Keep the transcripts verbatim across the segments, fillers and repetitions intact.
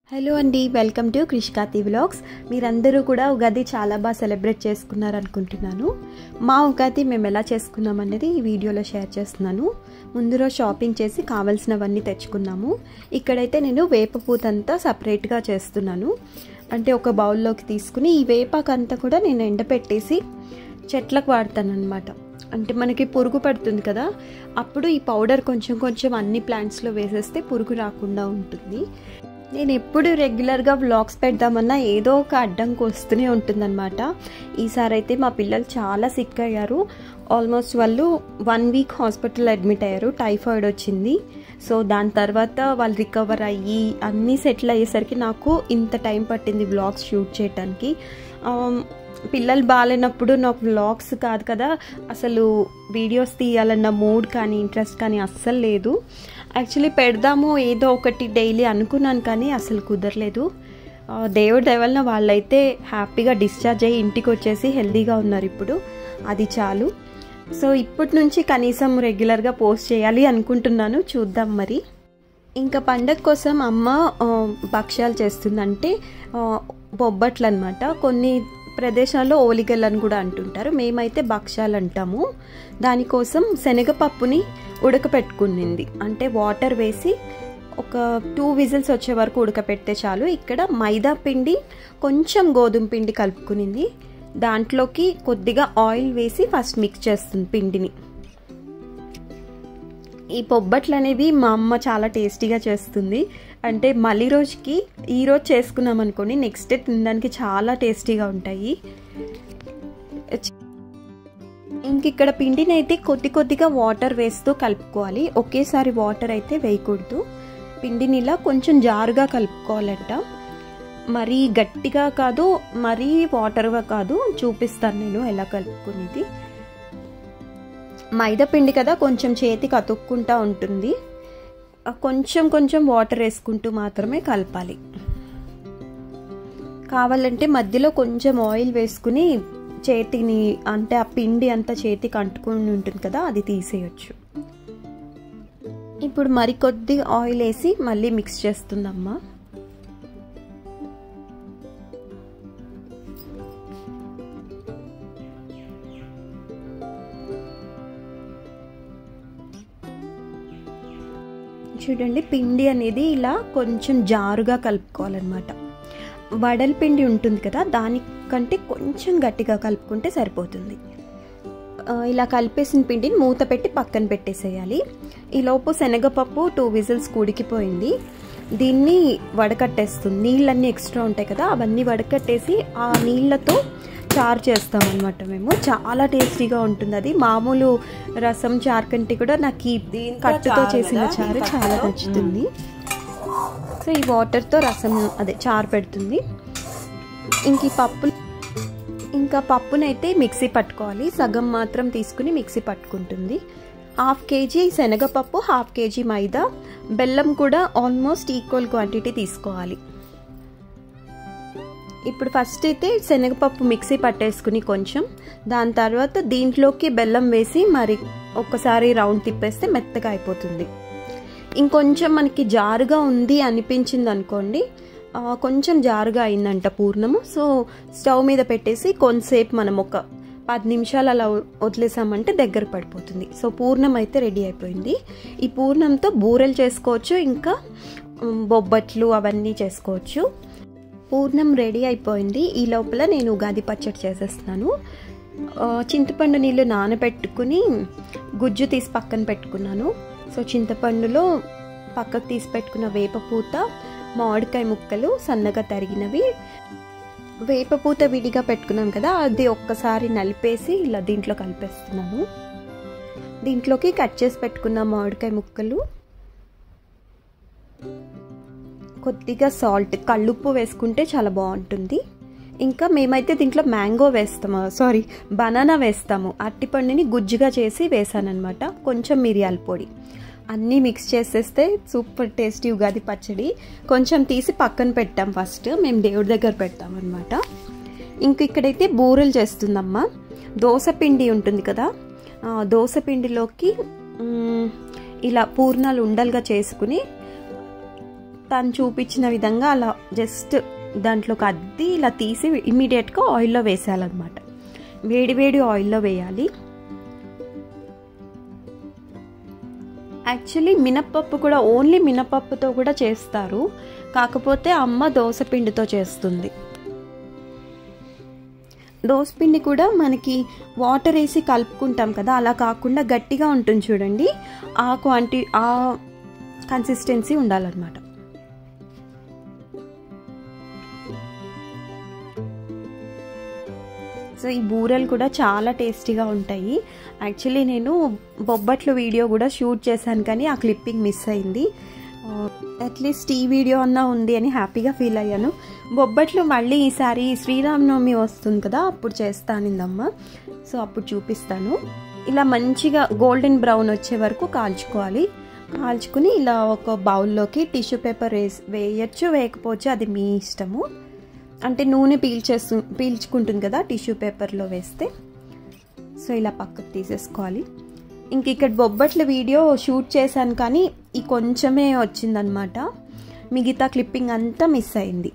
Hello అండి, welcome to క్రిష్కాతి vlogs. మీరందరూ కూడా ఉగాది చాలా బాగా సెలబ్రేట్ చేసుకున్నారు అనుకుంటున్నాను. మా ఉగాది మేము ఎలా చేసుకున్నాం అనేది ఈ వీడియోలో షేర్ చేస్తున్నాను. ముందు రోజు షాపింగ్ చేసి కావాల్సినవన్నీ తెచ్చుకున్నాము. ఇక్కడైతే నేను వేప పూతంతా సపరేట్గా చేస్తున్నాను. అంటే ఒక బౌల్లోకి తీసుకుని ఈ వేపాకంతా కూడా నేను ఎండపెట్టేసి చెట్లకు వాడతాను అనమాట. అంటే మనకి పురుగు పడుతుంది కదా, అప్పుడు ఈ పౌడర్ కొంచెం కొంచెం అన్ని ప్లాంట్స్లో వేసేస్తే పురుగు రాకుండా ఉంటుంది. నేను ఎప్పుడు రెగ్యులర్గా వ్లాగ్స్ పెడదామన్నా ఏదో ఒక అడ్డంకి వస్తూనే ఉంటుందన్నమాట. ఈసారి అయితే మా పిల్లలు చాలా సిక్ అయ్యారు. ఆల్మోస్ట్ వాళ్ళు వన్ వీక్ హాస్పిటల్ అడ్మిట్ అయ్యారు. టైఫాయిడ్ వచ్చింది. సో దాని తర్వాత వాళ్ళు రికవర్ అయ్యి అన్నీ సెటిల్ అయ్యేసరికి నాకు ఇంత టైం పట్టింది వ్లాగ్స్ షూట్ చేయడానికి. పిల్లలు బాగాలేనప్పుడు నాకు వ్లాగ్స్ కాదు కదా, అసలు వీడియోస్ తీయాలన్న మూడ్ కానీ ఇంట్రెస్ట్ కానీ అస్సలు లేదు. యాక్చువల్లీ పెడదాము ఏదో ఒకటి డైలీ అనుకున్నాను, కానీ అసలు కుదరలేదు. దేవుడి దయవలన వాళ్ళైతే హ్యాపీగా డిశ్చార్జ్ అయ్యి ఇంటికి వచ్చేసి హెల్తీగా ఉన్నారు ఇప్పుడు. అది చాలు. సో ఇప్పటి నుంచి కనీసం రెగ్యులర్గా పోస్ట్ చేయాలి అనుకుంటున్నాను. చూద్దాం మరి. ఇంకా పండగ కోసం అమ్మ భక్ష్యాలు చేస్తుందంటే బొబ్బట్లు అనమాట. కొన్ని ప్రదేశాల్లో ఓలిగలని కూడా అంటుంటారు, మేమైతే భక్ష్యాలు అంటాము. దానికోసం శనగపప్పుని ఉడకపెట్టుకునింది. అంటే వాటర్ వేసి ఒక టూ విజిల్స్ వచ్చే వరకు ఉడకపెడితే చాలు. ఇక్కడ మైదా పిండి కొంచెం గోధుమ పిండి కలుపుకునింది. దాంట్లోకి కొద్దిగా ఆయిల్ వేసి ఫస్ట్ మిక్స్ చేస్తుంది పిండిని. ఈ బొబ్బట్లు అనేవి మా అమ్మ చాలా టేస్టీగా చేస్తుంది. అంటే మళ్ళీ రోజుకి ఈరోజు చేసుకున్నాం అనుకోండి, నెక్స్ట్ డే తినడానికి చాలా టేస్టీగా ఉంటాయి. ఇంక ఇక్కడ పిండిని అయితే కొద్ది కొద్దిగా వాటర్ వేస్తూ కలుపుకోవాలి. ఒకేసారి వాటర్ అయితే వేయకూడదు. పిండిని ఇలా కొంచెం జారుగా కలుపుకోవాలంట. మరీ గట్టిగా కాదు, మరీ వాటర్గా కాదు. చూపిస్తాను నేను ఎలా కలుపుకునేది. మైదా పిండి కదా, కొంచెం చేతికి అతుక్కుంటా ఉంటుంది. కొంచెం కొంచెం వాటర్ వేసుకుంటూ మాత్రమే కలపాలి. కావాలంటే మధ్యలో కొంచెం ఆయిల్ వేసుకుని చేతిని, అంటే ఆ పిండి అంతా చేతికి అంటుకుని ఉంటుంది కదా, అది తీసేయచ్చు. ఇప్పుడు మరికొద్ది ఆయిల్ వేసి మళ్ళీ మిక్స్ చేస్తుందమ్మా. చూడండి, పిండి అనేది ఇలా కొంచెం జారుగా కలుపుకోవాలన్నమాట. వడల పిండి ఉంటుంది కదా, దానికంటే కొంచెం గట్టిగా కలుపుకుంటే సరిపోతుంది. ఇలా కలిపేసిన పిండిని మూత పెట్టి పక్కన పెట్టేసేయాలి. ఈలోపు శనగపప్పు టూ విజిల్స్ ఉడికిపోయింది. దీన్ని వడకట్టేస్తుంది. నీళ్ళన్నీ ఎక్స్ట్రా ఉంటాయి కదా, అవన్నీ వడకట్టేసి ఆ నీళ్ళతో చారు చేస్తామన్నమాట మేము. చాలా టేస్టీగా ఉంటుంది అది. మామూలు రసం చారు కంటే కూడా నాకు ఈ కట్టుతో చేసిన చారు చాలా నచ్చుతుంది. సో ఈ వాటర్తో రసం అదే చారు పెడుతుంది. ఇంక ఈ పప్పు ఇంకా పప్పునైతే మిక్సీ పట్టుకోవాలి. సగం మాత్రం తీసుకుని మిక్సీ పట్టుకుంటుంది. హాఫ్ కేజీ శనగపప్పు, హాఫ్ కేజీ మైదా, బెల్లం కూడా ఆల్మోస్ట్ ఈక్వల్ క్వాంటిటీ తీసుకోవాలి. ఇప్పుడు ఫస్ట్ అయితే శనగపప్పు మిక్సీ పట్టేసుకుని కొంచెం, దాని తర్వాత దీంట్లోకి బెల్లం వేసి మరి ఒక్కసారి రౌండ్ తిప్పేస్తే మెత్తగా అయిపోతుంది. ఇంకొంచెం మనకి జారుగా ఉంది అనిపించింది అనుకోండి, కొంచెం జారుగా అయిందంట పూర్ణము. సో స్టవ్ మీద పెట్టేసి కొంతసేపు మనం ఒక పది నిమిషాలు అలా వదిలేసామంటే దగ్గర పడిపోతుంది. సో పూర్ణం అయితే రెడీ అయిపోయింది. ఈ పూర్ణంతో బూరెలు చేసుకోవచ్చు, ఇంకా బొబ్బట్లు అవన్నీ చేసుకోవచ్చు. పూర్ణం రెడీ అయిపోయింది. ఈ లోపల నేను ఉగాది పచ్చడి చేసేస్తున్నాను. చింతపండు నీళ్ళు నానబెట్టుకుని గుజ్జు తీసి పక్కన పెట్టుకున్నాను. సో చింతపండులో పక్కకు తీసి పెట్టుకున్న వేపపూత, మామిడికాయ ముక్కలు సన్నగా తరిగినవి, వేపపూత విడిగా పెట్టుకున్నాం కదా, అది ఒక్కసారి నలిపేసి ఇలా దీంట్లో కలిపేస్తున్నాను. దీంట్లోకి కట్ చేసి పెట్టుకున్న మామిడికాయ ముక్కలు, కొద్దిగా సాల్ట్, కళ్ళుప్పు వేసుకుంటే చాలా బాగుంటుంది. ఇంకా మేమైతే దీంట్లో మ్యాంగో వేస్తాము, సారీ బనానా వేస్తాము. అరటిపండుని గుజ్జుగా చేసి వేసానమాట. కొంచెం మిరియాల పొడి, అన్నీ మిక్స్ చేసేస్తే సూపర్ టేస్టీ ఉగాది పచ్చడి. కొంచెం తీసి పక్కన పెట్టాం, ఫస్ట్ మేము దేవుడి దగ్గర పెడతాం అనమాట. ఇంక ఇక్కడైతే బూరెలు చేస్తుందమ్మా. దోశ పిండి ఉంటుంది కదా, దోశ పిండిలోకి ఇలా పూర్ణాలు ఉండలుగా చేసుకుని తను చూపించిన విధంగా అలా జస్ట్ దాంట్లోకి అద్ది ఇలా తీసి ఇమీడియట్గా ఆయిల్లో వేసేయాలన్నమాట. వేడి వేడి ఆయిల్లో వేయాలి. యాక్చువల్లీ మినప్పప్పు కూడా ఓన్లీ మినప్పప్పుతో కూడా చేస్తారు, కాకపోతే అమ్మ దోసపిండితో చేస్తుంది. దోసపిండి కూడా మనకి వాటర్ వేసి కలుపుకుంటాం కదా, అలా కాకుండా గట్టిగా ఉంటుంది చూడండి, ఆ క్వాంటి ఆ కన్సిస్టెన్సీ ఉండాలన్నమాట. సో ఈ బూరెలు కూడా చాలా టేస్టీగా ఉంటాయి. యాక్చువల్లీ నేను బొబ్బట్లు వీడియో కూడా షూట్ చేశాను, కానీ ఆ క్లిప్పింగ్ మిస్ అయింది. అట్లీస్ట్ ఈ వీడియో అన్నా ఉంది అని హ్యాపీగా ఫీల్ అయ్యాను. బొబ్బట్లు మళ్ళీ ఈసారి శ్రీరామనవమి వస్తుంది కదా, అప్పుడు చేస్తానిందమ్మ. సో అప్పుడు చూపిస్తాను. ఇలా మంచిగా గోల్డెన్ బ్రౌన్ వచ్చే వరకు కాల్చుకోవాలి. కాల్చుకుని ఇలా ఒక బౌల్లోకి టిష్యూ పేపర్ వేసి వేయచ్చు, వేయకపోవచ్చు, అది మీ ఇష్టము. అంటే నూనె పీల్చేస్తు పీల్చుకుంటుంది కదా టిష్యూ పేపర్లో వేస్తే. సో ఇలా పక్కకు తీసేసుకోవాలి. ఇంక ఇక్కడ బొబ్బట్ల వీడియో షూట్ చేశాను, కానీ ఈ కొంచెమే వచ్చిందనమాట, మిగతా క్లిప్పింగ్ అంతా మిస్ అయింది.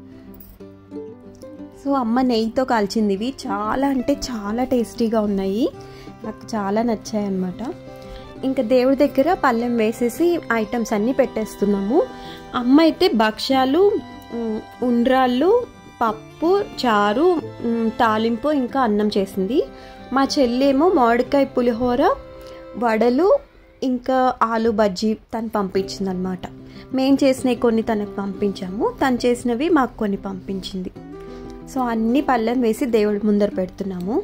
సో అమ్మ నెయ్యితో కాల్చింది. ఇవి చాలా అంటే చాలా టేస్టీగా ఉన్నాయి, నాకు చాలా నచ్చాయి అన్నమాట. ఇంకా దేవుడి దగ్గర పళ్ళెం వేసేసి ఐటమ్స్ అన్నీ పెట్టేస్తున్నాము. అమ్మ అయితే భక్ష్యాలు, ఉండ్రాళ్ళు, పప్పు, చారు, తాలింపు, ఇంకా అన్నం చేసింది. మా చెల్లేమో మామిడికాయ పులిహోర, వడలు, ఇంకా ఆలు బజ్జీ తను పంపించింది అనమాట. మేము చేసినవి కొన్ని తనకు పంపించాము, తను చేసినవి మాకు కొన్ని పంపించింది. సో అన్ని పళ్ళెం వేసి దేవుడి ముందర పెడుతున్నాము.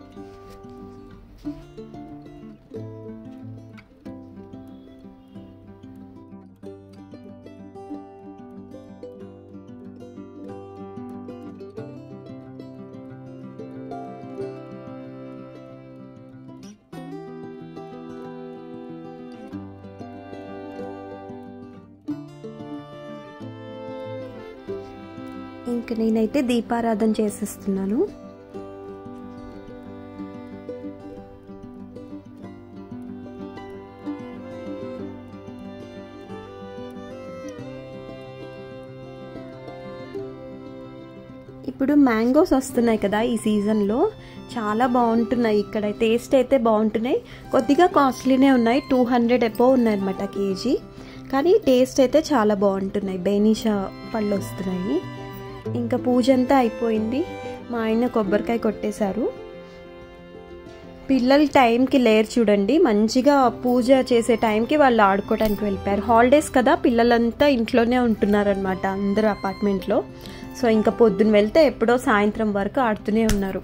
ఇంక నేనైతే దీపారాధన చేసేస్తున్నాను. ఇప్పుడు మ్యాంగోస్ వస్తున్నాయి కదా ఈ సీజన్లో, చాలా బాగుంటున్నాయి. ఇక్కడ టేస్ట్ అయితే బాగుంటున్నాయి. కొద్దిగా కాస్ట్లీనే ఉన్నాయి, టూ హండ్రెడ్ ఎబో ఉన్నాయి అన్నమాట కేజీ, కానీ టేస్ట్ అయితే చాలా బాగుంటున్నాయి. బేనిషా పళ్ళు వస్తున్నాయి. ఇంకా పూజ అంతా అయిపోయింది. మా ఆయన కొబ్బరికాయ కొట్టేశారు. పిల్లలు టైంకి లేరు చూడండి, మంచిగా పూజ చేసే టైంకి వాళ్ళు ఆడుకోవడానికి వెళ్ళిపోయారు. హాలిడేస్ కదా, పిల్లలంతా ఇంట్లోనే ఉంటున్నారనమాట అందరూ అపార్ట్మెంట్లో. సో ఇంకా పొద్దున్న వెళ్తే ఎప్పుడో సాయంత్రం వరకు ఆడుతూనే ఉన్నారు.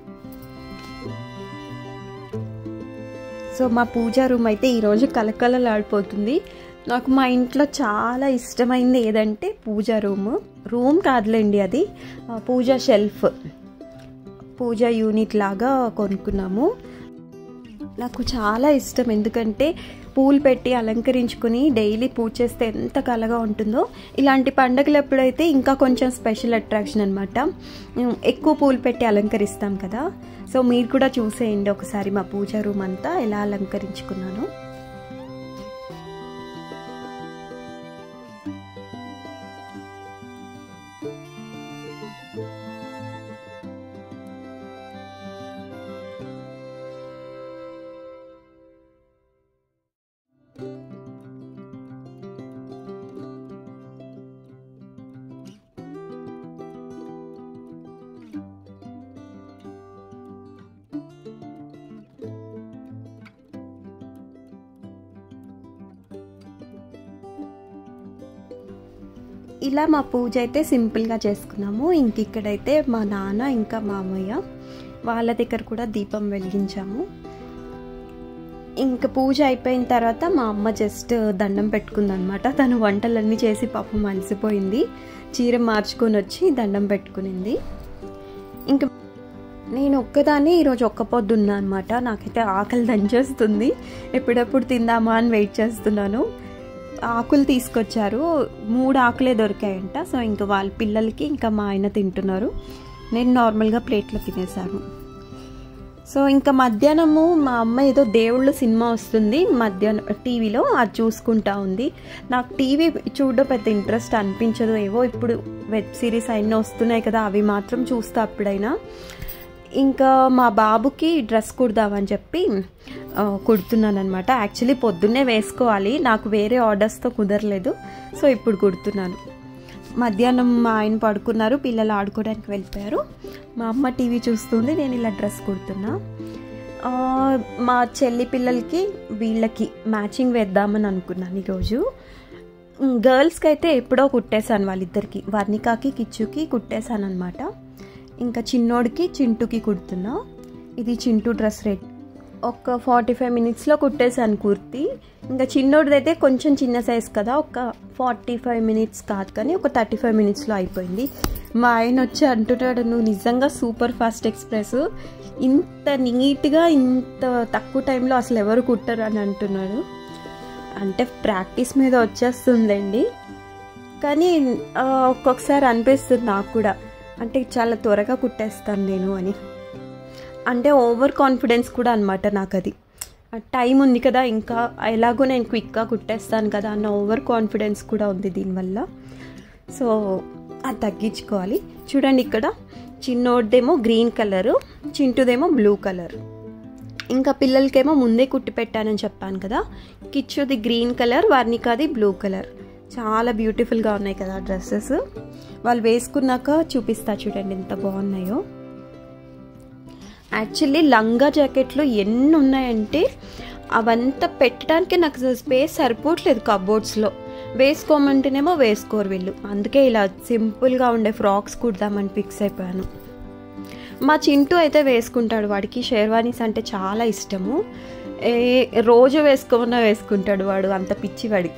సో మా పూజా రూమ్ అయితే ఈరోజు కలకలలాడిపోతుంది. నాకు మా ఇంట్లో చాలా ఇష్టమైంది ఏదంటే పూజా రూమ్. రూమ్ కాదులేండి, అది పూజా షెల్ఫ్, పూజా యూనిట్ లాగా కొనుక్కున్నాము. నాకు చాలా ఇష్టం, ఎందుకంటే పూలు పెట్టి అలంకరించుకుని డైలీ పూజ చేస్తే ఎంత కలగా ఉంటుందో. ఇలాంటి పండుగలు ఎప్పుడైతే ఇంకా కొంచెం స్పెషల్ అట్రాక్షన్ అనమాట. ఎక్కువ పూలు పెట్టి అలంకరిస్తాం కదా. సో మీరు కూడా చూసేయండి ఒకసారి మా పూజా రూమ్ అంతా ఎలా అలంకరించుకున్నాను. ఇలా మా పూజ అయితే సింపుల్గా చేసుకున్నాము. ఇంక ఇక్కడైతే మా నాన్న ఇంకా మామయ్య వాళ్ళ దగ్గర కూడా దీపం వెలిగించాము. ఇంక పూజ అయిపోయిన తర్వాత మా అమ్మ జస్ట్ దండం పెట్టుకుందనమాట. తను వంటలన్నీ చేసి పాపం అలసిపోయింది, చీర మార్చుకొని వచ్చి దండం పెట్టుకునింది. ఇంక నేను ఒక్కదాన్ని ఈరోజు ఒక్క పొద్దున్నా అనమాట. నాకైతే ఆకలి దంచేస్తుంది, ఎప్పుడెప్పుడు తిందామా అని వెయిట్ చేస్తున్నాను. ఆకులు తీసుకొచ్చారు, మూడు ఆకులే దొరికాయంట. సో ఇంకా వాళ్ళ పిల్లలకి ఇంకా మా ఆయన తింటున్నారు. నేను నార్మల్గా ప్లేట్లో తినేసాను. సో ఇంకా మధ్యాహ్నము మా అమ్మ ఏదో దేవుళ్ళు సినిమా వస్తుంది మధ్యాహ్నం టీవీలో, అది చూసుకుంటా ఉంది. నాకు టీవీ చూడడం పెద్ద ఇంట్రెస్ట్ అనిపించదు, ఏవో ఇప్పుడు వెబ్ సిరీస్ అయినా వస్తున్నాయి కదా అవి మాత్రం చూస్తా అప్పుడైనా. ఇంకా మా బాబుకి డ్రెస్ కుడదామని చెప్పి కుడుతున్నాను అనమాట. యాక్చువల్లీ పొద్దున్నే వేసుకోవాలి, నాకు వేరే ఆర్డర్స్తో కుదరలేదు, సో ఇప్పుడు కుడుతున్నాను. మధ్యాహ్నం మా ఆయన పడుకున్నారు, పిల్లలు ఆడుకోవడానికి వెళ్ళిపోయారు. మా అమ్మ టీవీ చూస్తుంది, నేను ఇలా డ్రెస్ కుడుతున్నా. మా చెల్లి పిల్లలకి వీళ్ళకి మ్యాచింగ్ వేద్దామని అనుకున్నాను ఈరోజు. గర్ల్స్కి అయితే ఎప్పుడో కుట్టేశాను, వాళ్ళిద్దరికి వర్ణికాకి కిచ్చుకి కుట్టేశాను అనమాట. ఇంకా చిన్నోడికి చింటూకి కుడుతున్నా. ఇది చింటూ డ్రెస్ రెడ్, ఒక ఫార్టీ ఫైవ్ మినిట్స్లో కుట్టేశాను కుర్తి. ఇంకా చిన్నోడిదైతే కొంచెం చిన్న సైజ్ కదా, ఒక ఫార్టీ ఫైవ్ మినిట్స్ కాదు కానీ ఒక థర్టీ ఫైవ్ మినిట్స్లో అయిపోయింది. మా ఆయన వచ్చి అంటున్నాడు, నువ్వు నిజంగా సూపర్ ఫాస్ట్ ఎక్స్ప్రెస్, ఇంత నీట్గా ఇంత తక్కువ టైంలో అసలు ఎవరు కుట్టరు అని అంటున్నాడు. అంటే ప్రాక్టీస్ మీద వచ్చేస్తుందండి, కానీ ఒక్కొక్కసారి అనిపిస్తుంది నాకు కూడా, అంటే చాలా త్వరగా కుట్టేస్తాను నేను అని. అంటే ఓవర్ కాన్ఫిడెన్స్ కూడా అనమాట నాకు, అది టైం ఉంది కదా ఇంకా ఎలాగో నేను క్విక్గా కుట్టేస్తాను కదా అన్న ఓవర్ కాన్ఫిడెన్స్ కూడా ఉంది దీనివల్ల. సో అది తగ్గించుకోవాలి. చూడండి ఇక్కడ చిన్నోడిదేమో గ్రీన్ కలరు, చింటుదేమో బ్లూ కలర్. ఇంకా పిల్లలకేమో ముందే కుట్టి పెట్టానని చెప్పాను కదా, కిచ్చుది గ్రీన్ కలర్, వర్ణికాది బ్లూ కలర్. చాలా బ్యూటిఫుల్గా ఉన్నాయి కదా డ్రెస్సెస్. వాళ్ళు వేసుకున్నాక చూపిస్తా చూడండి ఎంత బాగున్నాయో. యాక్చువల్లీ లంగా జాకెట్లు ఎన్ని ఉన్నాయంటే అవంతా పెట్టడానికి నాకు స్పేస్ సరిపోవట్లేదు కబోర్డ్స్లో. వేసుకోమంటేనేమో వేసుకోరు వీళ్ళు, అందుకే ఇలా సింపుల్గా ఉండే ఫ్రాక్స్ కుడదామని ఫిక్స్ అయిపోయాను. మా చింటూ అయితే వేసుకుంటాడు, వాడికి షేర్వానీస్ అంటే చాలా ఇష్టము. ఏ రోజు వేసుకోమన్నా వేసుకుంటాడు వాడు, అంత పిచ్చి వాడికి.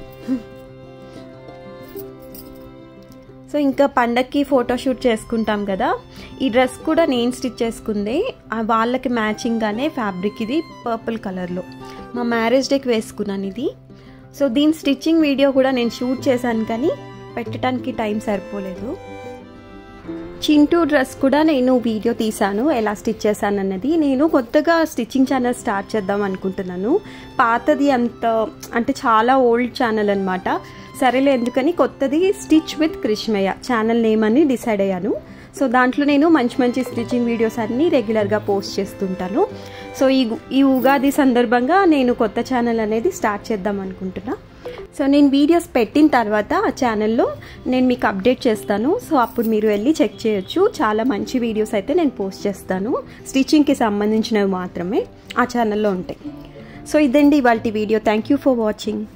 సో ఇంకా పండక్కి ఫోటోషూట్ చేసుకుంటాం కదా, ఈ డ్రెస్ కూడా నేను స్టిచ్ చేసుకుంది, వాళ్ళకి మ్యాచింగ్గానే ఫ్యాబ్రిక్, ఇది పర్పుల్ కలర్లో మా మ్యారేజ్ డేకి వేసుకున్నాను ఇది. సో దీని స్టిచ్చింగ్ వీడియో కూడా నేను షూట్ చేశాను కానీ పెట్టడానికి టైం సరిపోలేదు. చింటూ డ్రెస్ కూడా నేను వీడియో తీసాను ఎలా స్టిచ్ చేశాను అన్నది. నేను కొత్తగా స్టిచ్చింగ్ ఛానల్ స్టార్ట్ చేద్దాం అనుకుంటున్నాను, పాతది అంత అంటే చాలా ఓల్డ్ ఛానల్ అనమాట. సరేలే ఎందుకని కొత్తది stitch with Krishnayya channel name అని డిసైడ్ అయ్యాను. సో దాంట్లో నేను మంచి మంచి స్టిచ్చింగ్ వీడియోస్ అన్నీ రెగ్యులర్గా పోస్ట్ చేస్తుంటాను. సో ఈ ఈ ఉగాది సందర్భంగా నేను కొత్త ఛానల్ అనేది స్టార్ట్ చేద్దాం అనుకుంటున్నా. సో నేను వీడియోస్ పెట్టిన తర్వాత ఆ ఛానల్లో నేను మీకు అప్డేట్ చేస్తాను. సో అప్పుడు మీరు వెళ్ళి చెక్ చేయొచ్చు, చాలా మంచి వీడియోస్ అయితే నేను పోస్ట్ చేస్తాను, స్టిచ్చింగ్కి సంబంధించినవి మాత్రమే ఆ ఛానల్లో ఉంటాయి. సో ఇదండి ఇవాల్టి video. Thank you for watching.